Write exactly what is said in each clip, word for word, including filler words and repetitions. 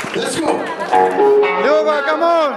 Let's go. Люба, come on.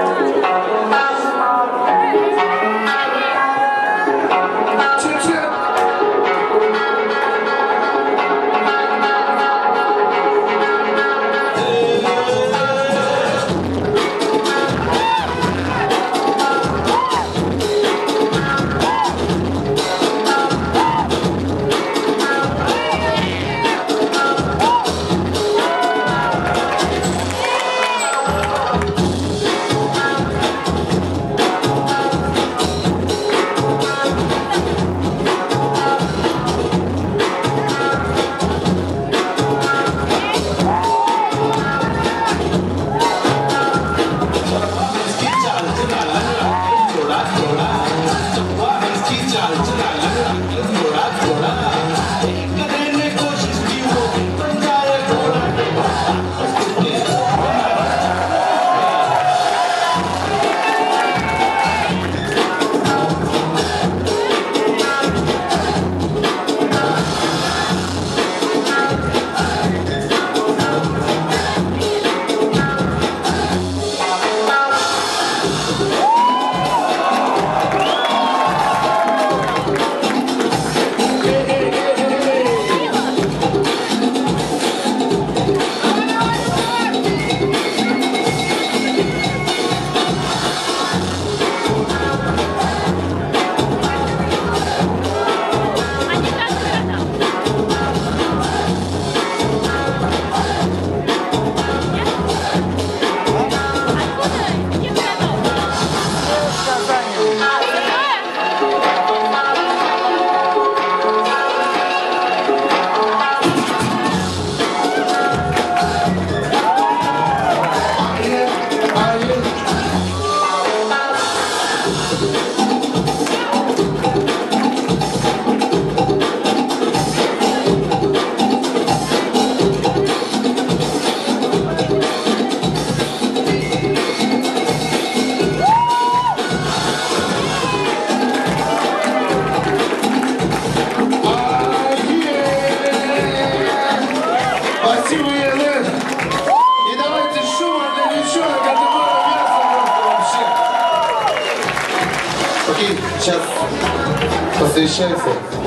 Окей, сейчас посовещаемся.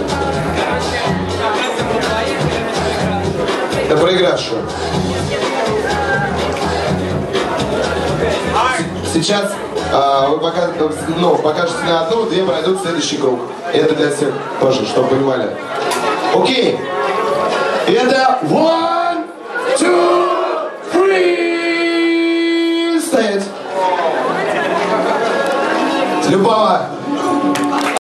Да проиграешь. Сейчас а, вы пока, ну, покажете на одну, две пройдут следующий круг. Это для всех тоже, чтобы понимали. Окей. Это one, two, three. Стоять. Любава.